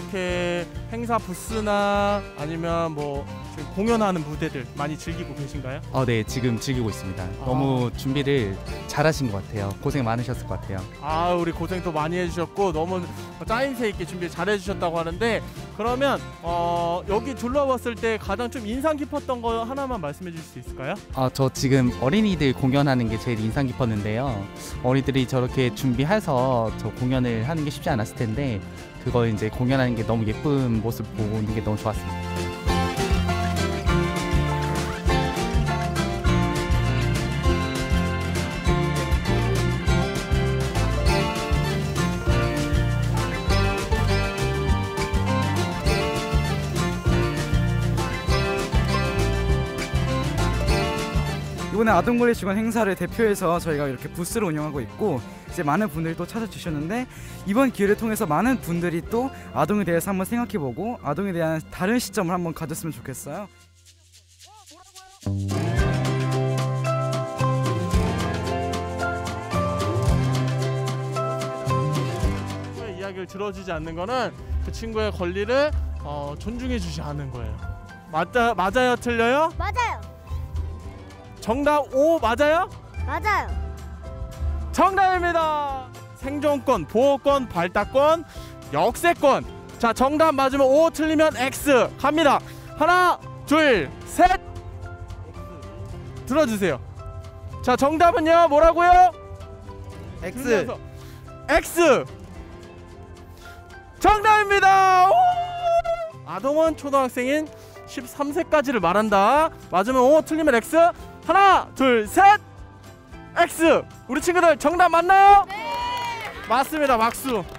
이렇게 행사 부스나 아니면 뭐 지금 공연하는 무대들 많이 즐기고 계신가요? 네, 지금 즐기고 있습니다. 너무 준비를 잘하신 것 같아요. 고생 많으셨을 것 같아요. 우리 고생도 많이 해주셨고 너무 짜임새 있게 준비 잘 해주셨다고 하는데, 그러면 여기 둘러봤을 때 가장 좀 인상 깊었던 거 하나만 말씀해 주실 수 있을까요? 저 지금 어린이들 공연하는 게 제일 인상 깊었는데요. 어린이들이 저렇게 준비해서 저 공연을 하는 게 쉽지 않았을 텐데 그걸 이제 공연하는 게 너무 예쁜 모습 보는 게 너무 좋았습니다. 이번에 아동권리 주간 행사를 대표해서 저희가 이렇게 부스를 운영하고 있고, 이제 많은 분들이 또 찾아주셨는데, 이번 기회를 통해서 많은 분들이 또 아동에 대해서 한번 생각해보고 아동에 대한 다른 시점을 한번 가졌으면 좋겠어요. 친구의 이야기를 들어주지 않는 거는 그 친구의 권리를 존중해주지 않는 거예요. 맞아요? 틀려요? 맞아요. 정답 O 맞아요? 맞아요. 정답입니다. 생존권, 보호권, 발달권, 역세권. 자, 정답 맞으면 O, 틀리면 X. 갑니다. 하나, 둘, 셋. 들어주세요. 자, 정답은요, 뭐라고요? X. X. 정답입니다. 오! 아동은 초등학생인 13세까지를 말한다. 맞으면 O, 틀리면 X. 하나, 둘, 셋. X. 우리 친구들 정답 맞나요? 네. 맞습니다. 박수.